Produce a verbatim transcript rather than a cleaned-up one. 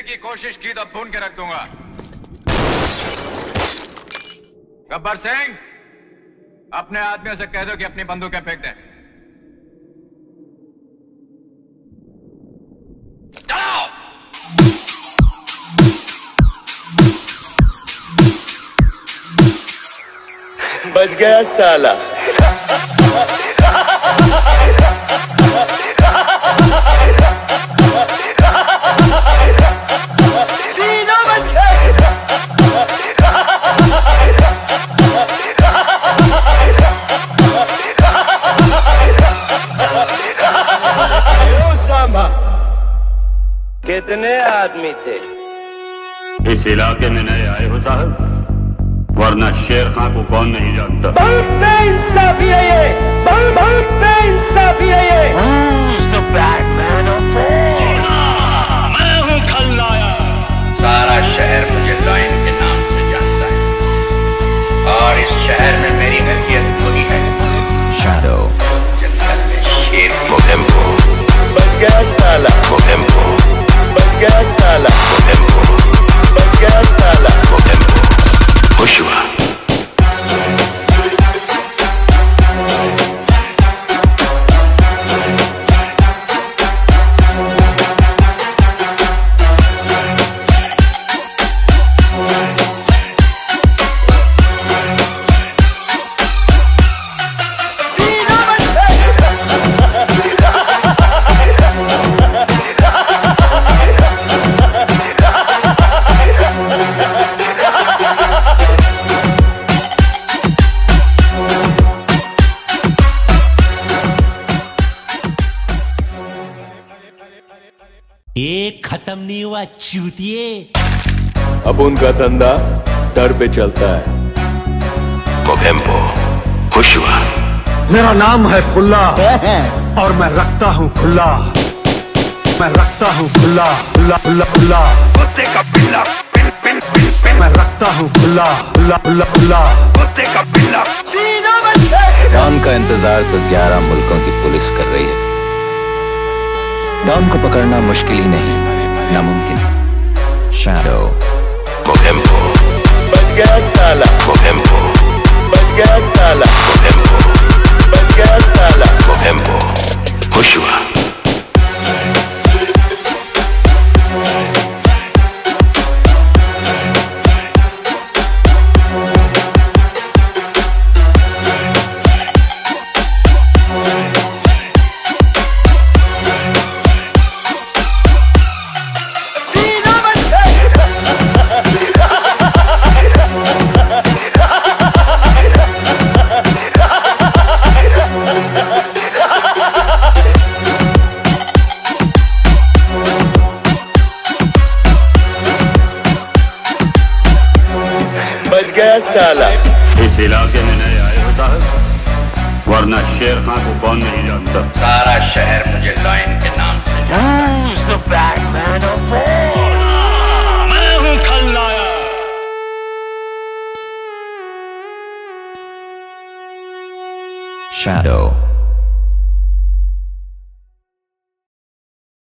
की कोशिश की तो भून के रख दूंगा। गब्बर सिंह, अपने आदमियों से कह दो कि अपनी बंदूकें फेंक दें। चलो! बच गया साला। कितने आदमी थे? इस इलाके में नए आए हो साहब, वरना शेर खां को कौन नहीं जानता। बहुत बेइंसाफी है ये, बहुत बहुत बेइंसाफी है ये। Who's the bad man of all? मैं हूँ खलनायक। सारा शहर मुझे लाइन के नाम से जानता है और इस शहर में मेरी हैसियत वही है। शैडो, जंगल में शेर। मोगेम्बो, बच गया साला। मोगेम्बो, बच गया साला। मोगेम्बो, बच गया साला। मोगेम्बो, खुश हुआ। एक खत्म नहीं हुआ चूतिए। अब उनका धंधा डर पे चलता है। मोगेम्बो, खुश हुआ। मेरा नाम है खुल्ला और मैं रखता हूँ खुला, मैं रखता हूँ खुला खुला खुला खुला। कुत्ते का पिल्ला, पिल पिल पिल पिल। मैं रखता हूँ खुला खुला खुला खुला। कुत्ते का पिल्ला। डॉन का इंतजार तो ग्यारह मुल्कों की पुलिस कर रही है। डॉन को पकड़ना मुश्किल ही नहीं, नामुमकिन। शैडो, मोगेम्बो, बच गया साला। मोगेम्बो, बच गया साला। मोगेम्बो, बच गया साला। मोगेम्बो, खुश हुआ। बच गया साला। इस इलाके में नए आए हो साहब, वरना शेर खां को कौन नहीं जानता। सारा शहर मुझे लाइन के नाम से जानता है। Who's the bad man of all? मैं हूँ खलनायक। शैडो।